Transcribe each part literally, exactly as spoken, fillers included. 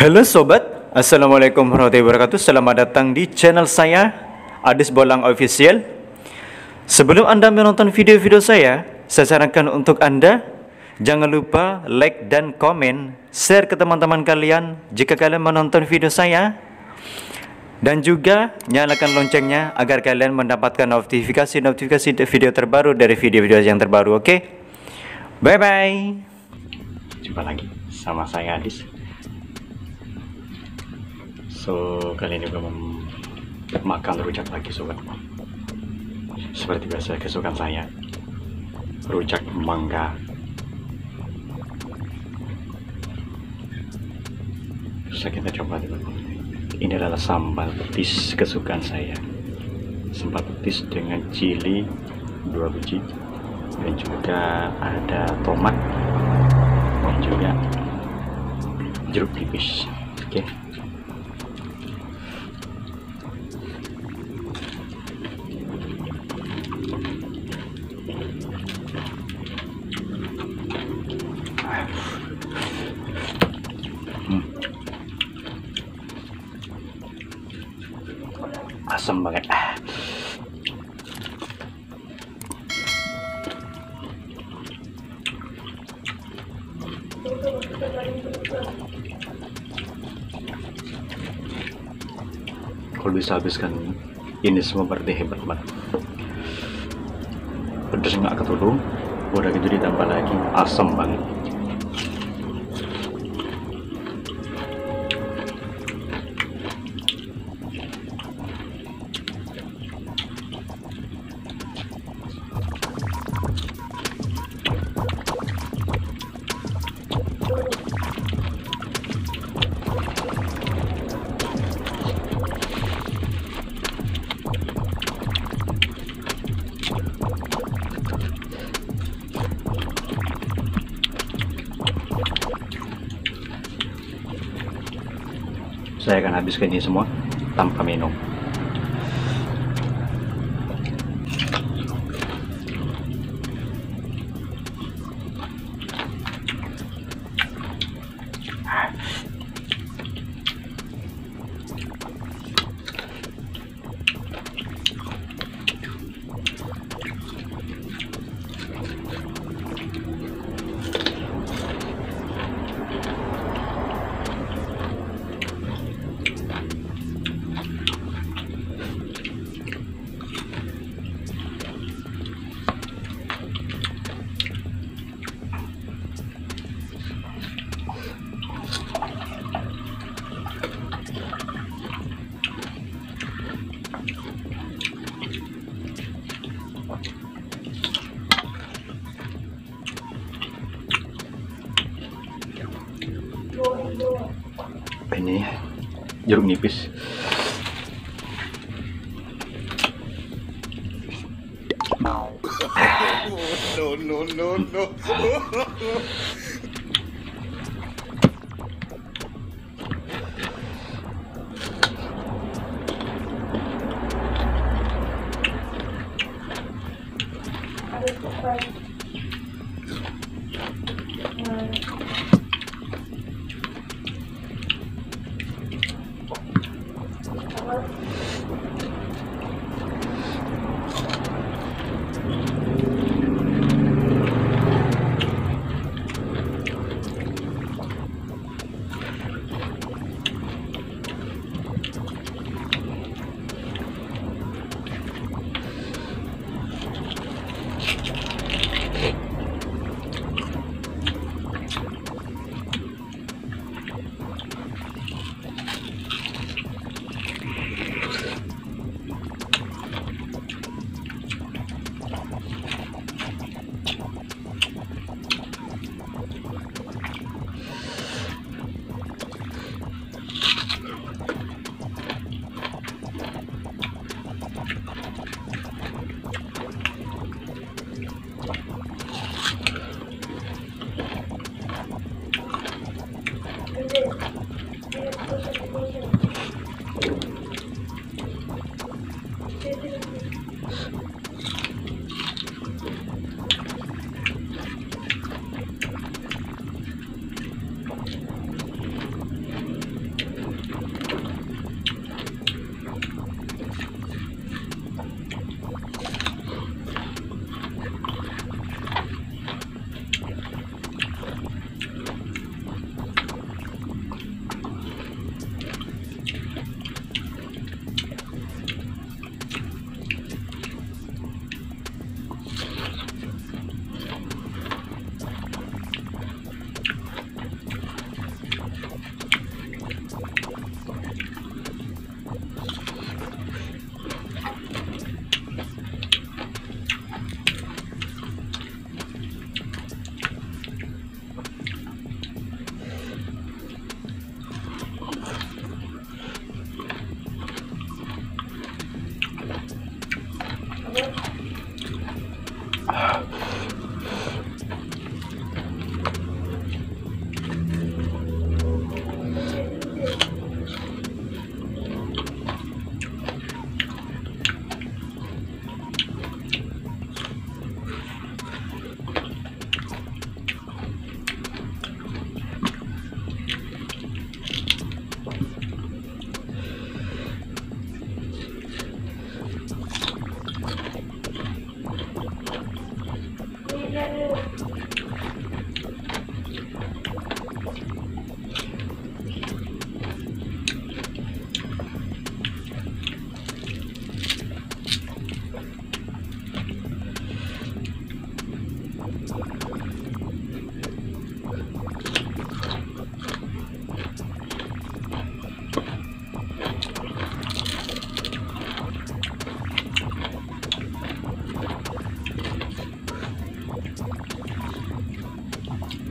Halo sobat, Assalamualaikum warahmatullahi wabarakatuh. Selamat datang di channel saya, Adis Bolang Official. Sebelum Anda menonton video-video saya, saya sarankan untuk Anda jangan lupa like dan komen, share ke teman-teman kalian jika kalian menonton video saya, dan juga nyalakan loncengnya agar kalian mendapatkan notifikasi-notifikasi video terbaru dari video-video yang terbaru. Oke, bye bye. Jumpa lagi sama saya Adis. So, kali ini gue mau makan rujak lagi sobat. Seperti biasa kesukaan saya, rujak mangga. Bisa kita coba dulu. Ini adalah sambal petis kesukaan saya. Sambal petis dengan cili dua biji, dan juga ada tomat, dan juga jeruk nipis. Oke. Okay. Asam banget. Ah. Kalau bisa habiskan ini semua berarti hebat banget. Pedas nggak ketulung, udah gitu ditambah lagi asam banget. Saya akan habiskan ini semua tanpa minum. Ini jeruk nipis. No, no, no, no.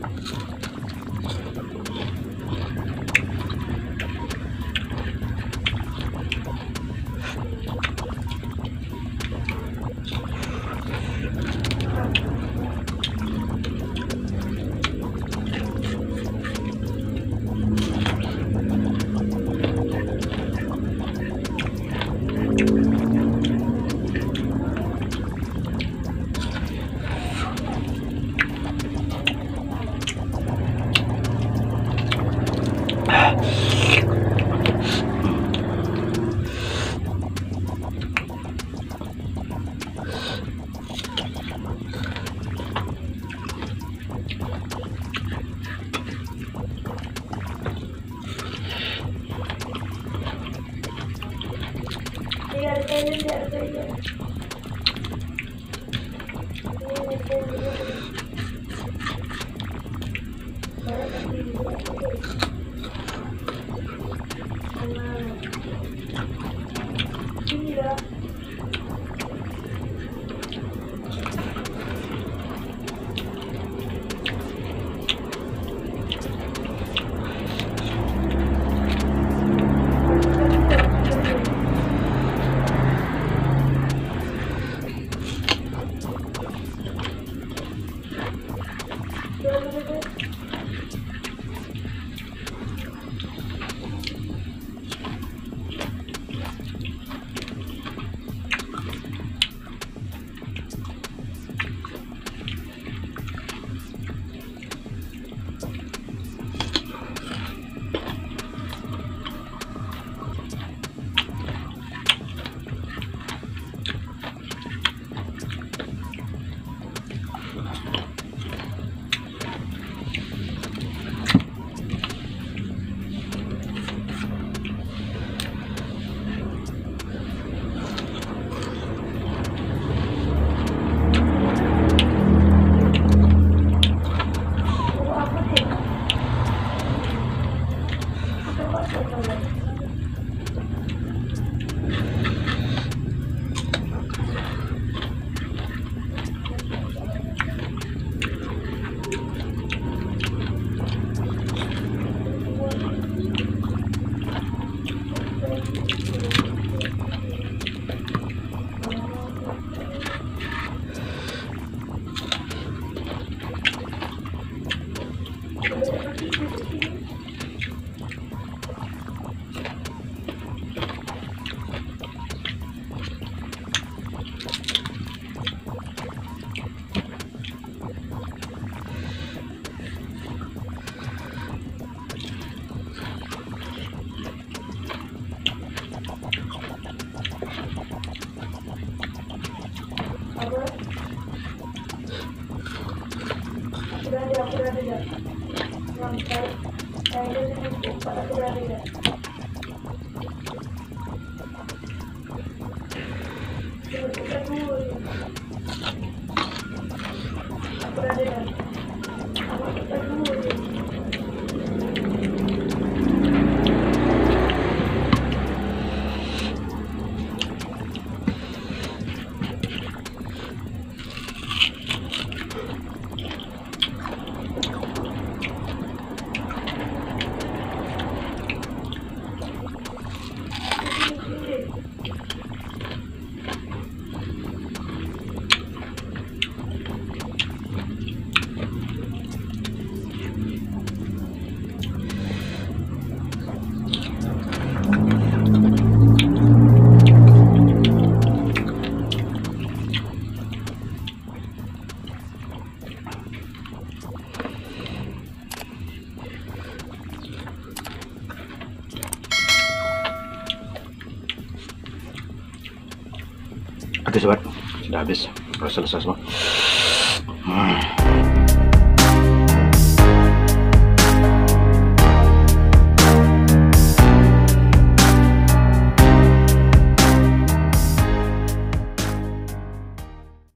Oke sobat, sudah habis, sudah selesai semua.